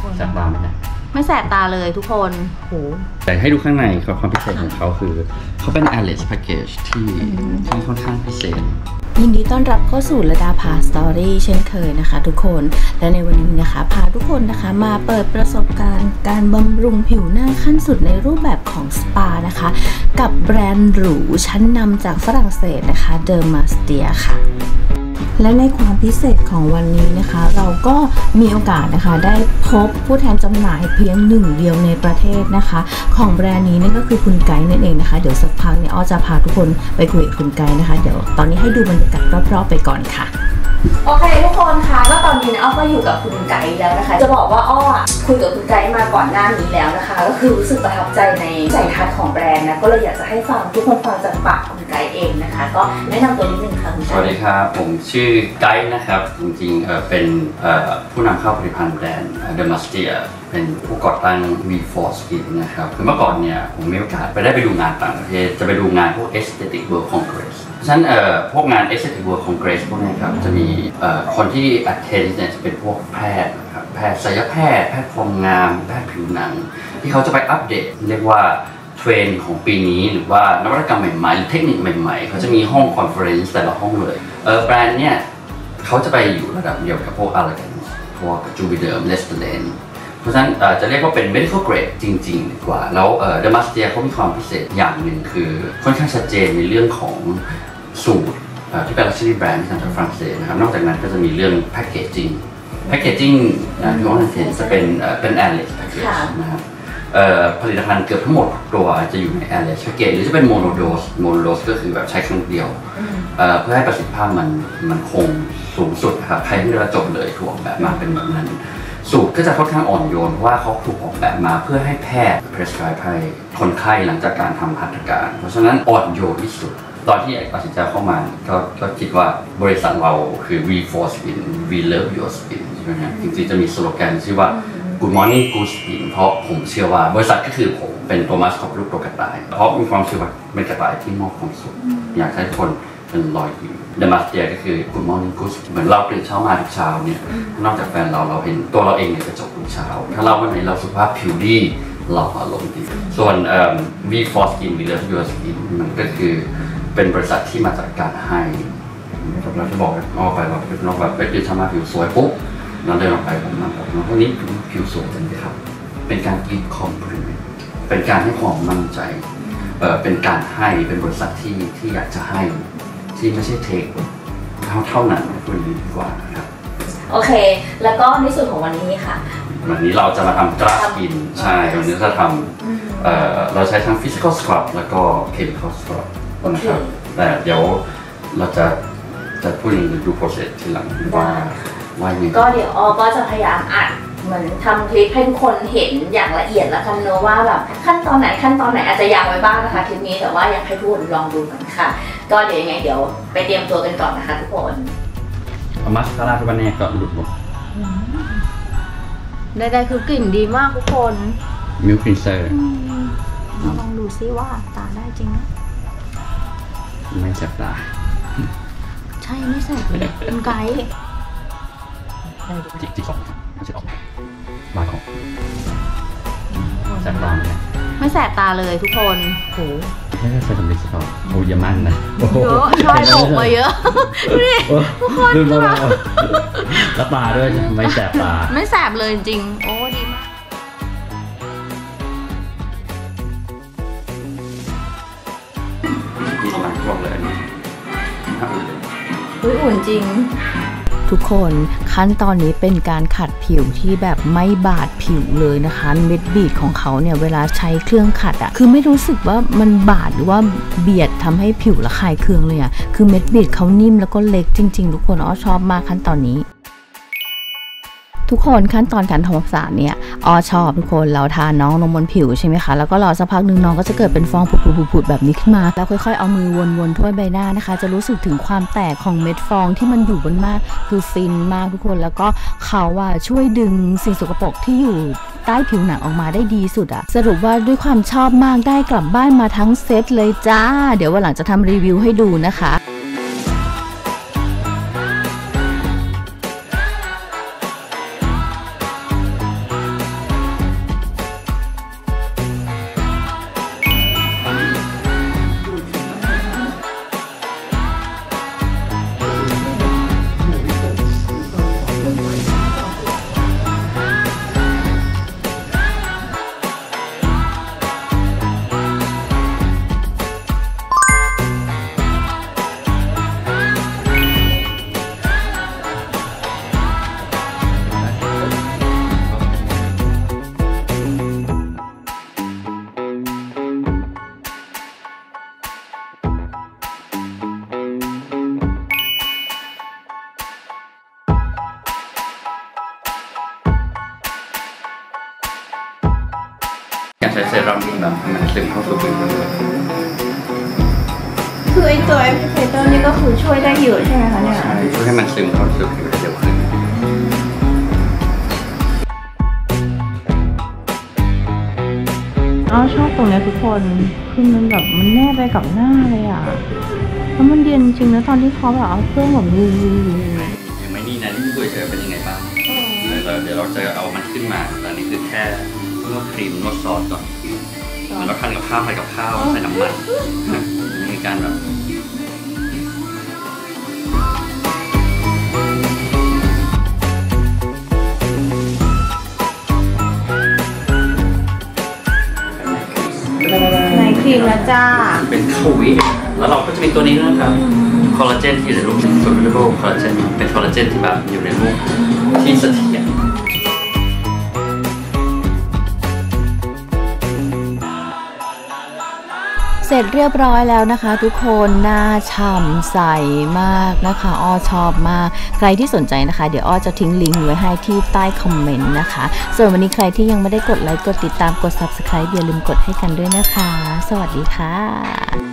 แสบตาไหมเนี่ยไม่แสบตาเลยทุกคนโหแต่ให้ดูข้างในความพิเศษของเขาคือเขาเป็น Alice Package ที่ค่อนข้างพิเศษยินดีต้อนรับเข้าสู่ระดาพาสตอรี่เช่นเคยนะคะทุกคนและในวันนี้นะคะพาทุกคนนะคะมาเปิดประสบการณ์การบำรุงผิวหน้าขั้นสุดในรูปแบบของสปานะคะกับแบรนด์หรูชั้นนำจากฝรั่งเศสนะคะ Dermastia ค่ะและในความพิเศษของวันนี้นะคะเราก็มีโอกาสนะคะได้พบผู้แทนจำหน่ายเพียงหนึ่งเดียวในประเทศนะคะของแบรนด์นี้นั่นก็คือคุณไกด์นั่นเองนะคะเดี๋ยวสักพักเนี่ยอ้อจะพาทุกคนไปคุยกับคุณไกด์นะคะเดี๋ยวตอนนี้ให้ดูบรรยากาศรอบๆไปก่อนค่ะโอเคทุกคนคะก็ตอนนี้นะอ้อก็อยู่กับคุณไกด์แล้วนะคะจะบอกว่าอ้อคุยกับคุณไกด์มาก่อนหน้านี้แล้วนะคะก็คือรู้สึกประทับใจในใจทัศน์ของแบรนด์นะก็เลยอยากจะให้ฟังทุกคนฟังจากปากคุณไกด์เองนะคะก็แนะนำตัวนิดนึงค่ะคุณไกด์สวัสดีครับผมชื่อไกด์นะครับจริงๆเป็นผู้นำเข้าผลิตภัณฑ์แบรนด์ Dermastia เป็นผู้ก่อตั้ง V4 Skin นะครับคือเมื่อก่อนเนี่ยผมมีโอกาสไปดูงานต่างประเทศจะไปดูงานพวก Aesthetic World Congressฉะนั้นพวกงาน Aesthetic World Congress พวกนี้ครับจะมีคนที่ attend เนี่ยจะเป็นพวกแพทย์นะครับแพทย์ศัลยแพทย์แพทย์ความงามแพทย์ผิวหนังที่เขาจะไปอัปเดตเรียกว่าเทรนด์ของปีนี้หรือว่านวัตกรรมใหม่ๆหรือเทคนิคใหม่ๆเขาจะมีห้องคอนเฟอเรนซ์แต่ละห้องเลยแบรนด์เนี่ยเขาจะไปอยู่ระดับเดียวกับพวก Allergan พวก Juvederm Restylane เพราะฉะนั้นจะเรียกว่าเป็น medical grade จริงๆดีกว่าแล้วDermastia เขามีความพิเศษอย่างหนึ่งคือค่อนข้างชัดเจนในเรื่องของสูตรที่เป็น luxury brand ที่ทำจากฝรั่งเศสนะครับนอกจากนั้นก็จะมีเรื่อง packaging ที่ว่าเห็นจะเป็น Alice package นะครับผลิตภัณฑ์เกือบทั้งหมดตัวจะอยู่ใน Alice package หรือจะเป็นโมโนโดสก็คือแบบใช้ครั้งเดียวเพื่อให้ประสิทธิภาพมันคงสูงสุดครับใครที่ได้จบเลยถูกออกแบบมาเป็นแบบนั้นสูตรก็จะค่อนข้างอ่อนโยนเพราะว่าเขาถูกออกแบบมาเพื่อให้แพทย์ prescribe ให้คนไข้หลังจากการทำหัตถการเพราะฉะนั้นอ่อนโยนที่สุดตอนที่ตัดสินใจเข้ามาก็คิดว่าบริษัทเราคือ V4 Skin We Love Your Skin ใช่ไหมครับจริงๆจะมีสโลแกนชื่อว่า Good Morning Good Skin เพราะผมเชื่อว่าบริษัทก็คือผมเป็นตัวมาสคอตรูปตัวกระต่ายเพราะมีความเชื่อว่าเป็นกระต่ายที่มอบความสุขอยากให้ทุกคนเป็นรอยยิ้มDermastiaก็คือ Good Morning Good เหมือนเราตื่นเช้ามาทุกเช้าเนี่ยนอกจากแฟนเราเห็นตัวเราเองในกระจกทุกเช้าถ้าเราวันไหนเราสุขภาพผิวดีเราอารมณ์ดีส่วน V4 Skin We Love Your Skin มันก็คือเป็นบริษัทที่มาจากการให้เราจะบอกออกไปเราเป็นนอกแบบเป็นตื่นเช้ามาผิวสวยปุ๊บเราเดินออกไปผมมาบอกพวกนี้ผิวสวยจังเลยครับเป็นการกินคอมพลีเมนต์เป็นการให้ความมั่นใจเป็นการให้เป็นบริษัทที่อยากจะให้ที่ไม่ใช่เทคเท่านั้นพูดดีกว่าครับโอเคแล้วก็ในส่วนของวันนี้ค่ะวันนี้เราจะมาทำกราสกินใช่วันนี้จะทำเราใช้ทั้ง physical scrub แล้วก็ chemical scrub นะครับแต่เดี๋ยวเราจะพูดอย่างดู process ทีหลังว่ายังไงก็เดี๋ยวอ้อก็จะพยายามอัดเหมือนทำคลิปให้ทุกคนเห็นอย่างละเอียดแล้วกันเนอะว่าแบบขั้นตอนไหนอาจจะยาวไว้บ้างนะคะคลิปนี้แต่ว่าอยากให้ทุกคนลองดูกันค่ะก็เดี๋ยวยังไงเดี๋ยวไปเตรียมตัวกันก่อนนะคะทุกคนมัสคาร่าทุกวันนี้ก็หลุดหมดได้คือกลิ่นดีมากทุกคนมิลค์ครีนเซอร์ลองดูซิว่าตาได้จริงไหมไม่แสบตาใช่ไม่แสบเลยเป็นไกด์จิกสองไม่ใช่ออกมาของแสบตาไหมไม่แสบตาเลยทุกคนโหแค่ใช้สำลีสปอร์ตโอ้ยมั่นนะเยอะใช่ตกมาเยอะนี่ทุกคนแล้วตาด้วยไม่แสบตาไม่แสบเลยจริงโอ้ดีมากกำลังกลมเลยอุ่นจริงทุกคนขั้นตอนนี้เป็นการขัดผิวที่แบบไม่บาดผิวเลยนะคะเม็ดบีดของเขาเนี่ยเวลาใช้เครื่องขัดอะคือไม่รู้สึกว่ามันบาดหรือว่าเบียดทำให้ผิวระคายเคืองเลยอะคือเม็ดบีดเขานิ่มแล้วก็เล็กจริงๆทุกคนอ้อชอบมากขั้นตอนนี้ทุกคนขั้นตอนการทำความสะอาดเนี่ยอ้อชอบทุกคนเราทาน้องลงบนผิวใช่ไหมคะแล้วก็รอสักพักหนึ่งน้องก็จะเกิดเป็นฟองผุดๆแบบนี้ขึ้นมาแล้วค่อยๆเอามือวนๆทั่วใบหน้านะคะจะรู้สึกถึงความแตกของเม็ดฟองที่มันอยู่บนมากคือฟินมากทุกคนแล้วก็เขาช่วยดึงสิ่งสกปรกที่อยู่ใต้ผิวหนังออกมาได้ดีสุดอะสรุปว่าด้วยความชอบมากได้กลับบ้านมาทั้งเซตเลยจ้าเดี๋ยววันหลังจะทำรีวิวให้ดูนะคะใช้เซรั่มที่แบบมันซึมเข้าสู่ผิวเลยคือไอตัวแอปพลิเคเตอร์นี่ก็คือช่วยได้เยอะใช่ไหมคะเนี่ยใช่ช่วยให้มันซึมเข้าสู่ผิวได้เร็วขึ้นชอบตรงนี้ทุกคนคือมันแบบมันแนบไปกับหน้าเลยอ่ะแล้วมันเย็นจริงนะตอนที่เขาแบบเอาเครื่องแบบยังไม่นี่นะนี่คุยเฉยเป็นยังไงบ้างเดี๋ยวเราจะเอามันขึ้นมาแต่นี่คือแค่นวดครีมนวดซอสก่อนแล้วทานกับข้าวใส่กับข้าวใส่น้ำมันนี่การแบบในครีมนะจ้าเป็นข้าววิแล้วเราก็จะมีตัวนี้ด้วยนะครับคอลลาเจนที่อยู่ในรูปส่วนรูปคอลลาเจนเป็นคอลลาเจนที่แบบอยู่ในรูปที่เสถียรเสร็จเรียบร้อยแล้วนะคะทุกคนหน้าฉ่ำใสมากนะคะอ้อชอบมากใครที่สนใจนะคะเดี๋ยวอ้อจะทิ้งลิงก์ไว้ให้ที่ใต้คอมเมนต์นะคะส่วนวันนี้ใครที่ยังไม่ได้กดไลค์กดติดตามกด Subscribe อย่าลืมกดให้กันด้วยนะคะสวัสดีค่ะ